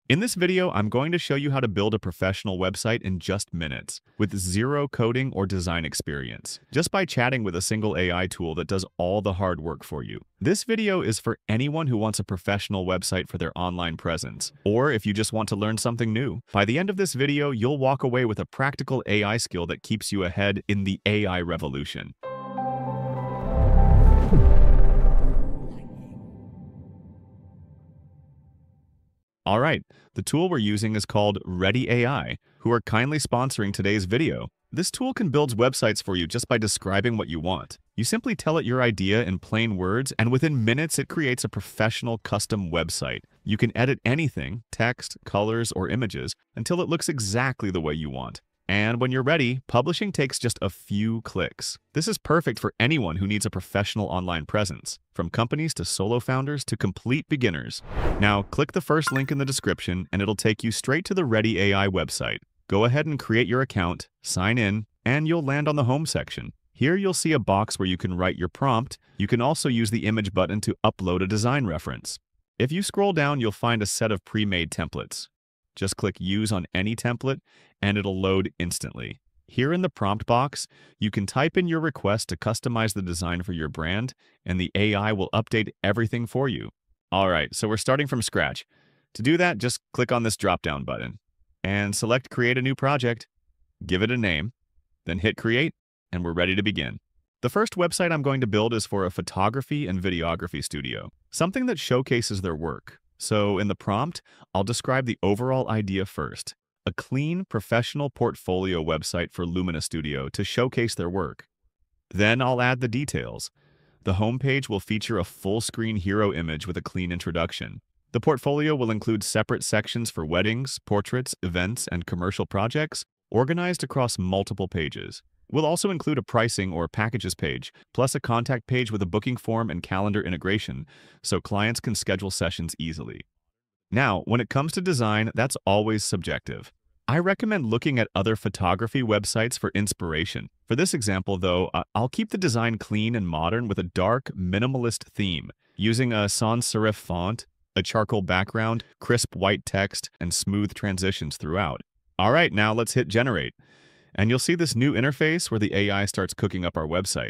In this video, I'm going to show you how to build a professional website in just minutes with zero coding or design experience, just by chatting with a single AI tool that does all the hard work for you. This video is for anyone who wants a professional website for their online presence, or if you just want to learn something new. By the end of this video, you'll walk away with a practical AI skill that keeps you ahead in the AI revolution. All right, the tool we're using is called Readdy AI, who are kindly sponsoring today's video. This tool can build websites for you just by describing what you want. You simply tell it your idea in plain words, and within minutes it creates a professional custom website. You can edit anything, text, colors, or images, until it looks exactly the way you want. And when you're ready, publishing takes just a few clicks. This is perfect for anyone who needs a professional online presence, from companies to solo founders to complete beginners. Now, click the first link in the description and it'll take you straight to the Readdy AI website. Go ahead and create your account, sign in, and you'll land on the home section. Here you'll see a box where you can write your prompt. You can also use the image button to upload a design reference. If you scroll down, you'll find a set of pre-made templates. Just click Use on any template, and it'll load instantly. Here in the prompt box, you can type in your request to customize the design for your brand, and the AI will update everything for you. All right, so we're starting from scratch. To do that, just click on this drop-down button and select Create a New Project. Give it a name, then hit Create, and we're ready to begin. The first website I'm going to build is for a photography and videography studio, something that showcases their work. So in the prompt, I'll describe the overall idea first. A clean, professional portfolio website for Lumina Studio to showcase their work. Then I'll add the details. The homepage will feature a full-screen hero image with a clean introduction. The portfolio will include separate sections for weddings, portraits, events, and commercial projects, organized across multiple pages. We'll also include a pricing or packages page, plus a contact page with a booking form and calendar integration, so clients can schedule sessions easily. Now, when it comes to design, that's always subjective. I recommend looking at other photography websites for inspiration. For this example, though, I'll keep the design clean and modern with a dark, minimalist theme, using a sans serif font, a charcoal background, crisp white text, and smooth transitions throughout. All right, now let's hit Generate. And you'll see this new interface where the AI starts cooking up our website.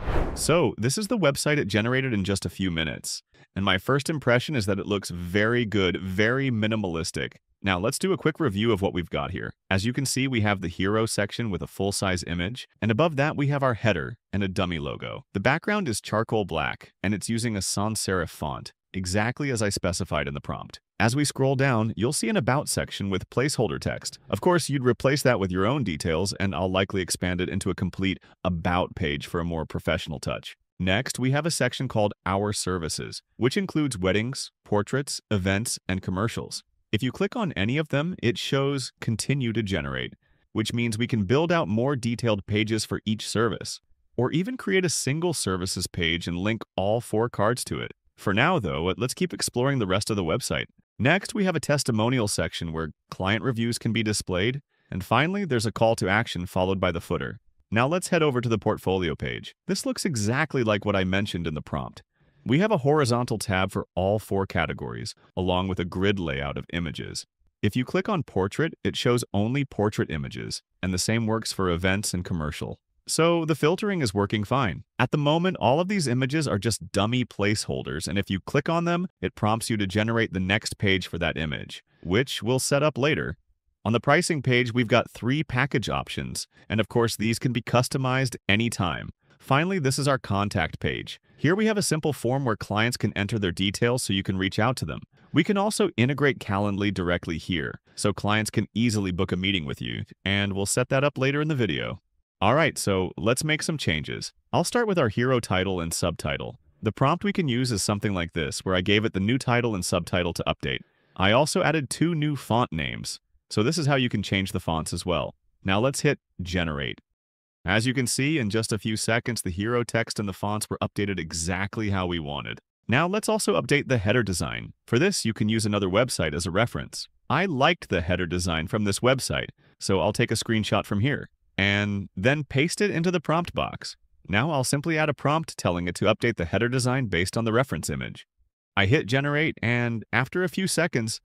So this is the website it generated in just a few minutes. And my first impression is that it looks very good, very minimalistic. Now let's do a quick review of what we've got here. As you can see, we have the hero section with a full-size image, and above that we have our header and a dummy logo. The background is charcoal black, and it's using a sans serif font, exactly as I specified in the prompt. As we scroll down, you'll see an About section with placeholder text. Of course, you'd replace that with your own details, and I'll likely expand it into a complete About page for a more professional touch. Next, we have a section called Our Services, which includes weddings, portraits, events, and commercials. If you click on any of them, it shows Continue to Generate, which means we can build out more detailed pages for each service, or even create a single services page and link all 4 cards to it. For now, though, let's keep exploring the rest of the website. Next, we have a testimonial section where client reviews can be displayed. And finally, there's a call to action followed by the footer. Now let's head over to the portfolio page. This looks exactly like what I mentioned in the prompt. We have a horizontal tab for all 4 categories, along with a grid layout of images. If you click on Portrait, it shows only portrait images, and the same works for events and commercial. So the filtering is working fine. At the moment, all of these images are just dummy placeholders, and if you click on them, it prompts you to generate the next page for that image, which we'll set up later. On the pricing page, we've got 3 package options, and of course, these can be customized anytime. Finally, this is our contact page. Here we have a simple form where clients can enter their details so you can reach out to them. We can also integrate Calendly directly here, so clients can easily book a meeting with you, and we'll set that up later in the video. All right, so let's make some changes. I'll start with our hero title and subtitle. The prompt we can use is something like this, where I gave it the new title and subtitle to update. I also added 2 new font names, so this is how you can change the fonts as well. Now let's hit Generate. As you can see, in just a few seconds, the hero text and the fonts were updated exactly how we wanted. Now let's also update the header design. For this, you can use another website as a reference. I liked the header design from this website, so I'll take a screenshot from here and then paste it into the prompt box. Now I'll simply add a prompt telling it to update the header design based on the reference image. I hit Generate, and after a few seconds,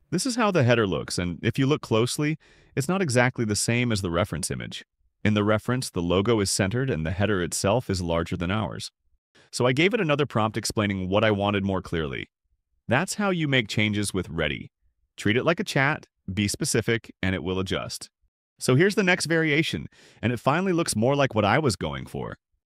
This is how the header looks, and if you look closely, it's not exactly the same as the reference image. In the reference, the logo is centered and the header itself is larger than ours. So I gave it another prompt explaining what I wanted more clearly. That's how you make changes with Ready. Treat it like a chat, be specific, and it will adjust. So here's the next variation, and it finally looks more like what I was going for.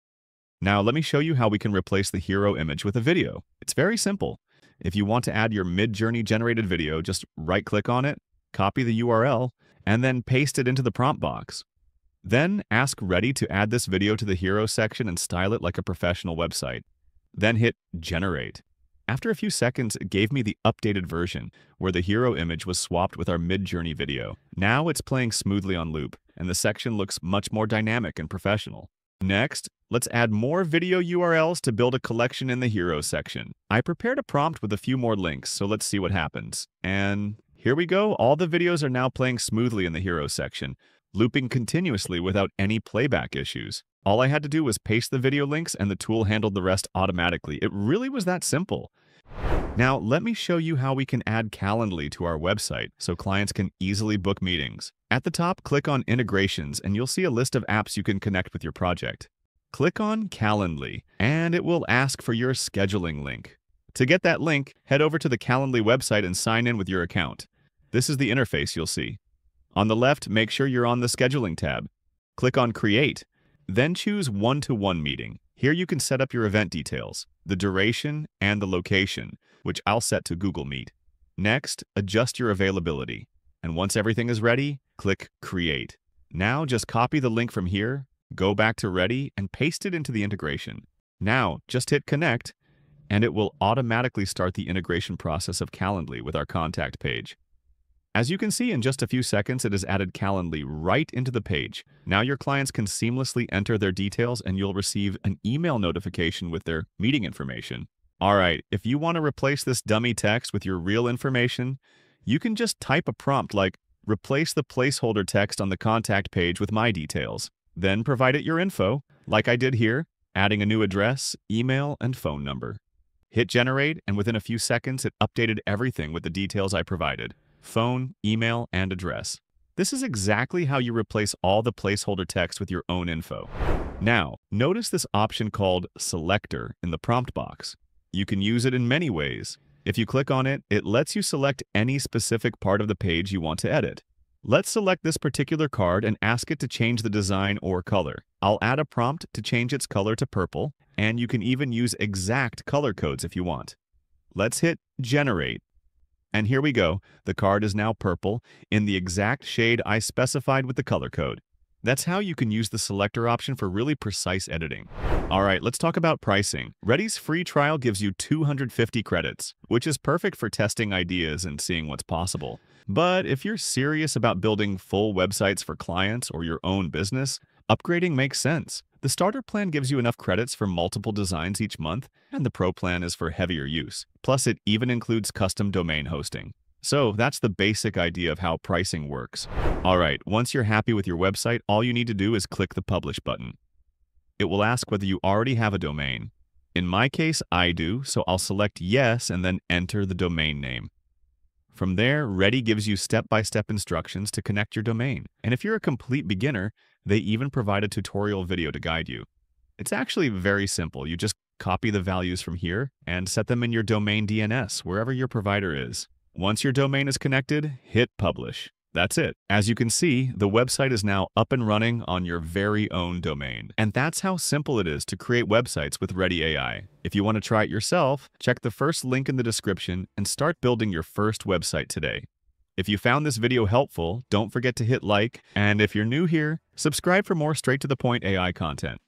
Now let me show you how we can replace the hero image with a video. It's very simple. If you want to add your mid-journey generated video, just right-click on it, copy the URL, and then paste it into the prompt box. Then ask Ready to add this video to the hero section and style it like a professional website. Then hit Generate. After a few seconds, it gave me the updated version, where the hero image was swapped with our mid-journey video. Now it's playing smoothly on loop, and the section looks much more dynamic and professional. Next, let's add more video URLs to build a collection in the hero section. I prepared a prompt with a few more links, so let's see what happens. And here we go, all the videos are now playing smoothly in the hero section, looping continuously without any playback issues. All I had to do was paste the video links and the tool handled the rest automatically. It really was that simple. Now, let me show you how we can add Calendly to our website so clients can easily book meetings. At the top, click on Integrations and you'll see a list of apps you can connect with your project. Click on Calendly and it will ask for your scheduling link. To get that link, head over to the Calendly website and sign in with your account. This is the interface you'll see. On the left, make sure you're on the Scheduling tab. Click on Create, then choose One-to-One Meeting. Here you can set up your event details, the duration, and the location, which I'll set to Google Meet. Next, adjust your availability. And once everything is ready, click Create. Now just copy the link from here, go back to Ready, and paste it into the integration. Now just hit Connect, and it will automatically start the integration process of Calendly with our contact page. As you can see, in just a few seconds, it has added Calendly right into the page. Now your clients can seamlessly enter their details and you'll receive an email notification with their meeting information. All right, if you want to replace this dummy text with your real information, you can just type a prompt like, replace the placeholder text on the contact page with my details. Then provide it your info, like I did here, adding a new address, email, and phone number. Hit Generate, and within a few seconds, it updated everything with the details I provided. Phone, email, and address. This is exactly how you replace all the placeholder text with your own info. Now, notice this option called Selector in the prompt box. You can use it in many ways. If you click on it, it lets you select any specific part of the page you want to edit. Let's select this particular card and ask it to change the design or color. I'll add a prompt to change its color to purple, and you can even use exact color codes if you want. Let's hit Generate. And here we go, the card is now purple in the exact shade I specified with the color code. That's how you can use the selector option for really precise editing. All right, let's talk about pricing. Ready's free trial gives you 250 credits, which is perfect for testing ideas and seeing what's possible. But if you're serious about building full websites for clients or your own business, upgrading makes sense. The starter plan gives you enough credits for multiple designs each month, and the pro plan is for heavier use. Plus, it even includes custom domain hosting. So that's the basic idea of how pricing works. All right, once you're happy with your website, all you need to do is click the Publish button. It will ask whether you already have a domain. In my case, I do, so I'll select Yes and then enter the domain name. From there, Ready gives you step-by-step instructions to connect your domain. And if you're a complete beginner, they even provide a tutorial video to guide you. It's actually very simple. You just copy the values from here and set them in your domain DNS, wherever your provider is. Once your domain is connected, hit Publish. That's it. As you can see, the website is now up and running on your very own domain. And that's how simple it is to create websites with Ready AI. If you want to try it yourself, check the first link in the description and start building your first website today. If you found this video helpful, don't forget to hit like, and if you're new here, subscribe for more straight-to-the-point AI content.